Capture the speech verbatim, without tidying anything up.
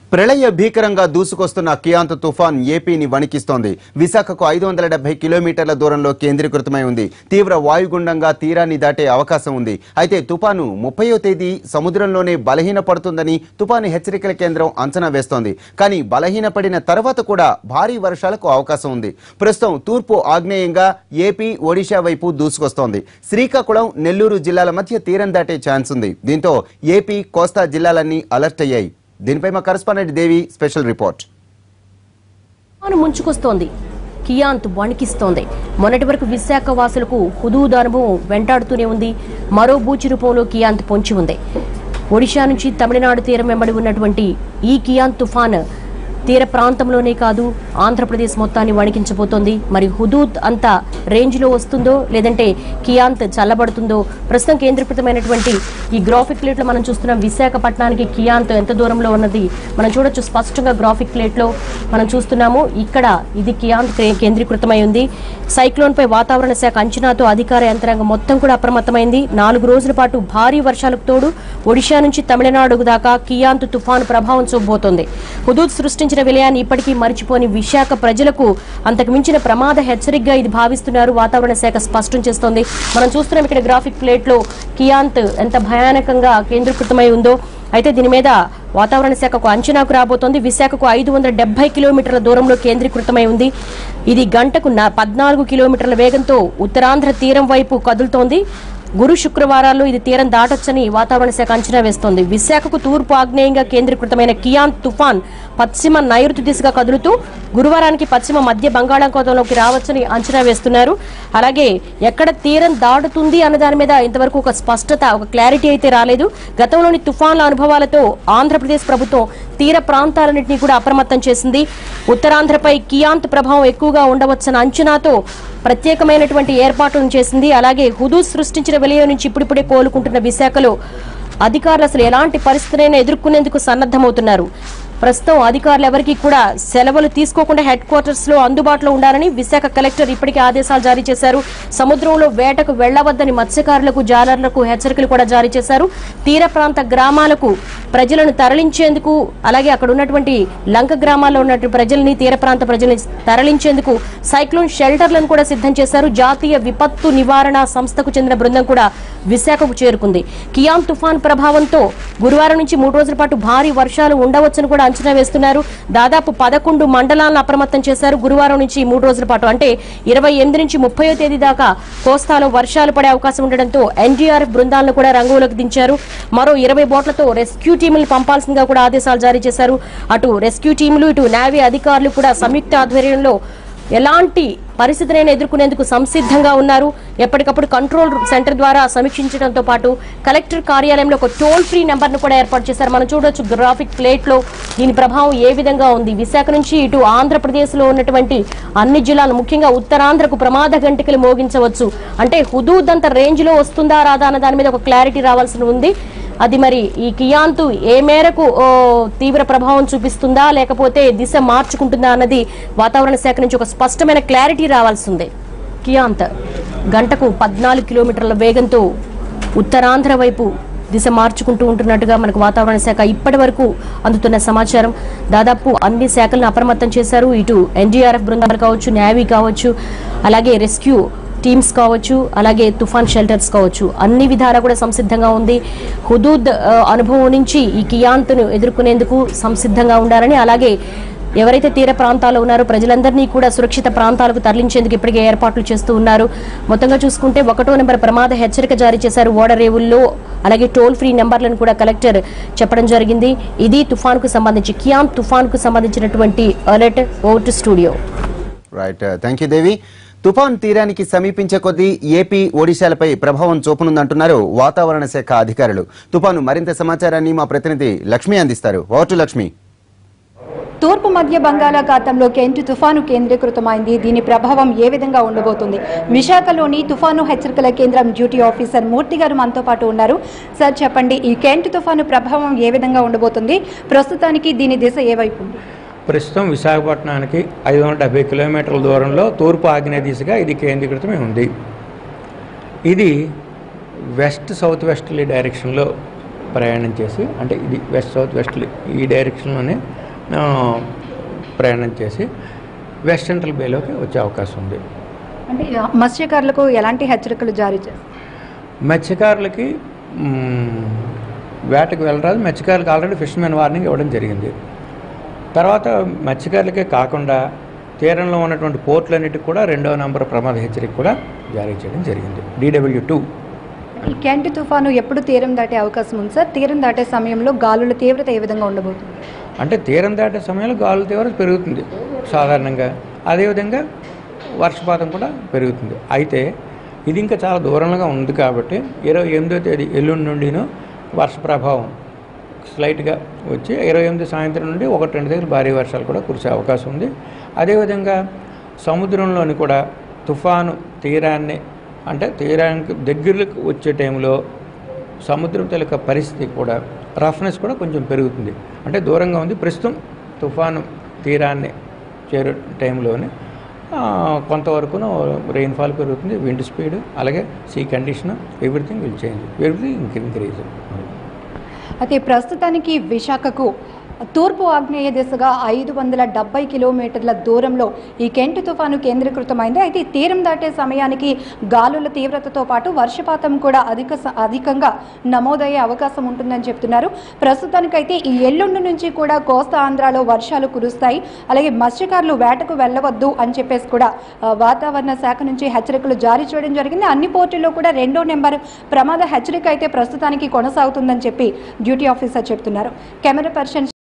ప్రళయ భీకరంగా దూసుకొస్తున్న కియాంత్ తుఫాన్ ఏపీని వణికిస్తోంది. విశాఖకు ఐదు వందల డెబ్బై కిలోమీటర్ల దూరంలో కేంద్రీకృతమై ఉంది. తీవ్ర వాయుగుండంగా తీరాన్ని దాటే అవకాశం ఉంది. అయితే తుఫాను ముప్పైవ తేదీ సముద్రంలోనే బలహీనపడుతుందని తుఫాను హెచ్చరికల కేంద్రం అంచనా వేస్తోంది. కానీ బలహీనపడిన తర్వాత కూడా భారీ వర్షాలకు అవకాశం ఉంది. ప్రస్తుతం తూర్పు ఆగ్నేయంగా ఏపీ, ఒడిశా వైపు దూసుకొస్తోంది. శ్రీకాకుళం, నెల్లూరు జిల్లాల మధ్య తీరం దాటే ఛాన్స్ ఉంది. దీంతో ఏపీ, కోస్తా జిల్లాలన్నీ అలర్ట్ అయ్యాయి. దీనిపై మా కరెస్పాండెంట్ దేవి స్పెషల్ రిపోర్ట్. ముంచుకొస్తోంది, కియాంత్ వణికిస్తోంది. మొన్నటి వరకు విశాఖ వాసులకు హుదూద్ అనుభవం వెంటాడుతూనే ఉంది. మరో బూచి రూపంలో కియాంత్ పొంచి ఉంది. ఒడిశా నుంచి తమిళనాడు తీరం వెంబడి ఉన్నటువంటి ఈ కియాంత్ తుఫాన్ తీర ప్రాంతంలోనే కాదు, ఆంధ్రప్రదేశ్ మొత్తాన్ని వణికించబోతోంది. మరి హుదూద్ అంత రేంజ్లో వస్తుందో లేదంటే కియాంత్ చల్లబడుతుందో ప్రస్తుతం కేంద్రీకృతమైనటువంటి ఈ గ్రాఫిక్ ప్లేట్లో మనం చూస్తున్నాం. విశాఖపట్నానికి కియాంత్ ఎంత దూరంలో ఉన్నది మనం చూడొచ్చు స్పష్టంగా. గ్రాఫిక్ ప్లేట్లో మనం చూస్తున్నాము. ఇక్కడ ఇది కియాంత్ కేంద్రీకృతమై ఉంది. సైక్లోన్ పై వాతావరణ శాఖ అంచనాతో అధికార యంత్రాంగం మొత్తం కూడా అప్రమత్తమైంది. నాలుగు రోజుల పాటు భారీ వర్షాలకు తోడు ఒడిశా నుంచి తమిళనాడు దాకా కియాంత్ తుఫాను ప్రభావం చూపబోతోంది. హుదూద్ సృష్టించిన విలయాన్ని ఇప్పటికీ మరిచిపోని విశాఖ ప్రజలకు అంతకు మించిన ప్రమాద హెచ్చరికగా ఇది భావిస్తున్నారు. వాతావరణ శాఖ స్పష్టం చేస్తోంది. మనం చూస్తున్నాం ఇక్కడ గ్రాఫిక్ ప్లేట్ లో కియాంత్ ఎంత భయానకంగా కేంద్రీకృతమై ఉందో. అయితే దీని మీద వాతావరణ శాఖకు అంచనాకు రాబోతోంది. విశాఖకు ఐదు వందల డెబ్బై కిలోమీటర్ల దూరంలో కేంద్రీకృతమై ఉంది. ఇది గంటకు పద్నాలుగు కిలోమీటర్ల వేగంతో ఉత్తరాంధ్ర తీరం వైపు కదులుతోంది. గురు శుక్రవారాల్లో ఇది తీరం దాటొచ్చని వాతావరణ శాఖ అంచనా వేస్తోంది. విశాఖకు తూర్పు ఆగ్నేయంగా కేంద్రీకృతమైన కియాంత్ తుఫాన్ పశ్చిమ నైరుతి దిశగా కదులుతూ గురువారానికి పశ్చిమ మధ్య బంగాళాఖాతంలోకి రావచ్చని అంచనా వేస్తున్నారు. అలాగే ఎక్కడ తీరం దాటుతుంది అన్న దాని మీద ఇంతవరకు ఒక స్పష్టత, ఒక క్లారిటీ అయితే రాలేదు. గతంలోని తుఫాన్ల అనుభవాలతో ఆంధ్రప్రదేశ్ ప్రభుత్వం తీర ప్రాంతాలన్నింటినీ కూడా అప్రమత్తం చేసింది. ఉత్తరాంధ్రపై కియాంత్ ప్రభావం ఎక్కువగా ఉండవచ్చన్న అంచనాతో ప్రత్యేకమైనటువంటి ఏర్పాట్లను చేసింది. అలాగే హుదూద్ సృష్టించిన విలయం నుంచి ఇప్పుడిప్పుడే కోలుకుంటున్న విశాఖలో అధికారులు అసలు ఎలాంటి పరిస్థితులైనా ఎదుర్కొనేందుకు సన్నద్ధమవుతున్నారు. ప్రస్తుతం అధికారులు ఎవరికి కూడా సెలవులు తీసుకోకుండా హెడ్ క్వార్టర్స్ లో అందుబాటులో ఉండాలని విశాఖ కలెక్టర్ ఇప్పటికే ఆదేశాలు జారీ చేశారు. సముద్రంలో వేటకు వెళ్లవద్దని మత్స్యకారులకు, జాలర్లకు హెచ్చరికలు కూడా జారీ చేశారు. తీర ప్రాంత గ్రామాలకు ప్రజలను తరలించేందుకు, అలాగే అక్కడ ఉన్నటువంటి లంక గ్రామాల్లో ఉన్నటువంటి ప్రజల్ని, తీర ప్రాంత ప్రజల్ని తరలించేందుకు సైక్లోన్ షెల్టర్లను కూడా సిద్ధం చేశారు. జాతీయ విపత్తు నివారణ సంస్థకు చెందిన బృందం కూడా విశాఖకు చేరుకుంది. కియాంత్ తుఫాన్ ప్రభావంతో గురువారం నుంచి మూడు రోజుల పాటు భారీ వర్షాలు ఉండవచ్చని కూడా అంచనా వేస్తున్నారు. దాదాపు పదకొండు మండలాలను అప్రమత్తం చేశారు. గురువారం నుంచి మూడు రోజుల పాటు అంటే ఇరవై ఎనిమిది నుంచి ముప్పై తేదీ దాకా కోస్తాలో వర్షాలు పడే అవకాశం ఉండడంతో ఎన్డీఆర్ఎఫ్ బృందాలను కూడా రంగంలోకి దించారు. మరో ఇరవై బోట్లతో రెస్క్యూ టీములు పంపాల్సిందిగా కూడా ఆదేశాలు జారీ చేశారు. అటు రెస్క్యూ టీములు, ఇటు నేవీ అధికారులు కూడా సంయుక్త ఆధ్వర్యంలో ఎలాంటి పరిస్థితులైనా ఎదుర్కొనేందుకు సంసిద్ధంగా ఉన్నారు. ఎప్పటికప్పుడు కంట్రోల్ సెంటర్ ద్వారా సమీక్షించడంతో పాటు కలెక్టర్ కార్యాలయంలో ఒక టోల్ ఫ్రీ నెంబర్ ను కూడా ఏర్పాటు చేశారు. మనం చూడొచ్చు గ్రాఫిక్ ప్లేట్ లో దీని ప్రభావం ఏ విధంగా ఉంది. విశాఖ నుంచి ఇటు ఆంధ్రప్రదేశ్ లో ఉన్నటువంటి అన్ని జిల్లాలు, ముఖ్యంగా ఉత్తరాంధ్రకు ప్రమాద గంటికలు మోగించవచ్చు. అంటే హుదూద్ అంత రేంజ్ లో వస్తుందా రాదా అన్న దాని మీద ఒక క్లారిటీ రావాల్సి ఉంది. అది మరి ఈ కియాంత్ ఏ మేరకు తీవ్ర ప్రభావం చూపిస్తుందా లేకపోతే దిశ మార్చుకుంటుందా అన్నది వాతావరణ శాఖ నుంచి ఒక స్పష్టమైన క్లారిటీ రావాల్సిందే. కియాంత్ గంటకు పద్నాలుగు కిలోమీటర్ల వేగంతో ఉత్తరాంధ్ర వైపు దిశ మార్చుకుంటూ ఉంటున్నట్టుగా మనకు వాతావరణ శాఖ ఇప్పటి వరకు అందుతున్న సమాచారం. దాదాపు అన్ని శాఖలను అప్రమత్తం చేశారు. ఇటు ఎన్డీఆర్ఎఫ్ బృందాలు కావచ్చు, నేవీ కావచ్చు, అలాగే రెస్క్యూ టీమ్స్ కావచ్చు, అలాగే తుఫాన్ షెల్టర్స్ కావచ్చు, అన్ని విధాలా కూడా సంసిద్ధంగా ఉంది. హుదూద్ అనుభవం నుంచి ఈ కియాంత్ను ఎదుర్కొనేందుకు సంసిద్ధంగా ఉండాలని, అలాగే ఎవరైతే తీర ప్రాంతాల్లో ఉన్నారో ప్రజలందరినీ కూడా సురక్షిత ప్రాంతాలకు తరలించేందుకు ఇప్పటికే ఏర్పాట్లు చేస్తూ ఉన్నారు. మొత్తంగా చూసుకుంటే ఒకటో నెంబర్ ప్రమాద హెచ్చరిక జారీ చేశారు ఓడరేవుల్లో. అలాగే టోల్ ఫ్రీ నెంబర్లను కూడా కలెక్టర్ చెప్పడం జరిగింది. ఇది తుఫాన్కు సంబంధించి, కియాంత్ తుఫాన్కు సంబంధించినటువంటి alert. Over to studio. Right, thank you Devi. తుఫాన్ తీరానికి సమీపించే కొద్దీ ఏపీ, ఒడిశాలపై ప్రభావం చూపనుందంటున్నారు వాతావరణ శాఖ అధికారులు. తుఫాను మరింత సమాచారాన్ని మా ప్రతినిధి లక్ష్మి అందిస్తారు. Over to Lakshmi. తూర్పు మధ్య బంగాళాఖాతంలో కెంట్ తుఫాను కేంద్రీకృతమైంది. దీని ప్రభావం ఏ విధంగా ఉండబోతుంది? విశాఖలోని తుఫాను హెచ్చరికల కేంద్రం డ్యూటీ ఆఫీసర్ మూర్తి గారు మనతో పాటు ఉన్నారు. సార్ చెప్పండి, ఈ కెంట్ తుఫాను ప్రభావం ఏ విధంగా ఉండబోతుంది? ప్రస్తుతానికి దీని దిశ ఏ వైపు ఉంది? ప్రస్తుతం విశాఖపట్నానికి ఐదు వందల డెబ్బై కిలోమీటర్ల దూరంలో తూర్పు ఆగ్నేయ దిశగా ఇది కేంద్రీకృతమై ఉంది. ఇది వెస్ట్ సౌత్ వెస్టర్లీ డైరెక్షన్లో ప్రయాణం చేసి, అంటే ఇది వెస్ట్ సౌత్ వెస్ట్ ఈ డైరెక్షన్లోనే ప్రయాణం చేసి వెస్ట్ సెంట్రల్ బేలోకి వచ్చే అవకాశం ఉంది. అంటే మత్స్యకారులకు ఎలాంటి హెచ్చరికలు జారీ చేస్తారు? మత్స్యకారులకి వేటకు వెళ్ళరాదు. మత్స్యకారులకు ఆల్రెడీ ఫిష్మెన్ వార్నింగ్ ఇవ్వడం జరిగింది. తర్వాత మత్స్యకారులకే కాకుండా తీరంలో ఉన్నటువంటి పోర్టులన్నిటికి కూడా రెండవ నంబర్ ప్రమాద హెచ్చరిక కూడా జారీ చేయడం జరిగింది, డీడబ్ల్యూ టూ. ఈ క్యాంటి తుఫాను ఎప్పుడు తీరం దాటే అవకాశం ఉంది సార్? తీరం దాటే సమయంలో గాలుల తీవ్రత ఏ విధంగా ఉండబోతుంది? అంటే తీరం దాటే సమయంలో గాలుల తీవ్రత పెరుగుతుంది సాధారణంగా, అదేవిధంగా వర్షపాతం కూడా పెరుగుతుంది. అయితే ఇది ఇంకా చాలా దూరంగా ఉంది కాబట్టి ఇరవై ఎనిమిదో తేదీ ఎల్లుండి నుండిను వర్ష ప్రభావం స్లైట్గా వచ్చి ఇరవై ఎనిమిది సాయంత్రం నుండి ఒకటి రెండు దగ్గర భారీ వర్షాలు కూడా కురిసే అవకాశం ఉంది. అదేవిధంగా సముద్రంలోని కూడా తుఫాను తీరాన్ని అంటే తీరానికి దగ్గరకు వచ్చే టైంలో సముద్రం తాలూకా పరిస్థితి కూడా రఫ్నెస్ కూడా కొంచెం పెరుగుతుంది. అంటే దూరంగా ఉంది ప్రస్తుతం తుఫాను తీరాన్ని చేరే టైంలోనే కొంతవరకును రెయిన్ఫాల్ పెరుగుతుంది, విండ్ స్పీడ్, అలాగే sea condition, everything will change, everything increase. అయితే ప్రస్తుతానికి విశాఖకు తూర్పు ఆగ్నేయ దిశగా ఐదు వందల డెబ్బై కిలోమీటర్ల దూరంలో ఈ కెంటు తుఫాను కేంద్రీకృతమైంది. అయితే తీరం దాటే సమయానికి గాలుల తీవ్రతతో పాటు వర్షపాతం కూడా అధిక అధికంగా నమోదయ్యే అవకాశం ఉంటుందని చెప్తున్నారు. ప్రస్తుతానికైతే ఈ ఎల్లుండి నుంచి కూడా కోస్తా ఆంధ్రాలో వర్షాలు కురుస్తాయి. అలాగే మత్స్యకారులు వేటకు వెళ్ళవద్దు అని చెప్పేసి కూడా వాతావరణ శాఖ నుంచి హెచ్చరికలు జారీ చేయడం జరిగింది. అన్ని పోర్టుల్లో కూడా రెండో నెంబర్ ప్రమాద హెచ్చరిక అయితే ప్రస్తుతానికి కొనసాగుతుందని చెప్పి డ్యూటీ ఆఫీసర్ చెప్తున్నారు. Camera person